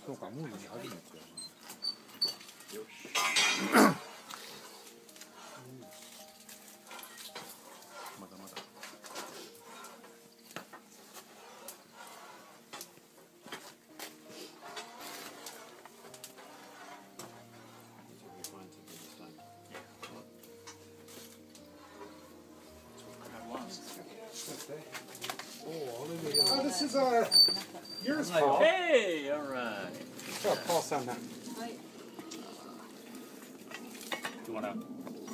そうか、ムールにあるんですよ。よし。まだまだ。 Oh, this is yours, Paul. Hey, all right. Oh, Paul signed that. You wanna? Let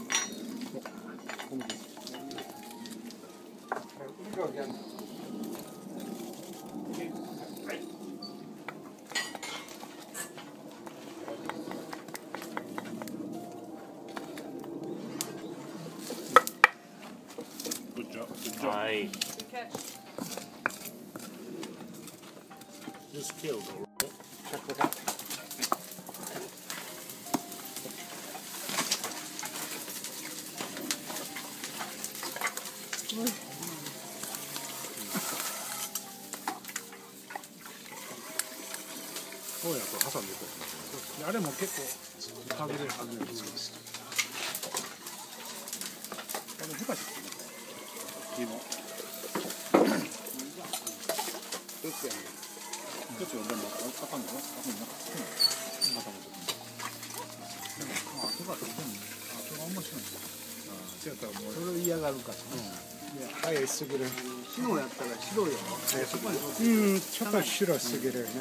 me go again. Good job. Good job. Aye. Good catch. Just killed, all right? Check with that. そうやと挟んでいこう。あれも結構はぐれるはぐれる。これ下手してね。 どっちやねん。 一つはでもあかんの？あかんの？またまた。でもあとがとってもあとが面白いんですよ。違ったらもうそれを嫌がるから。 いや、早すぎる。 白やったら白いよ。 ちょっと白すぎる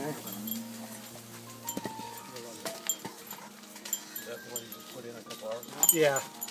ね。Yeah.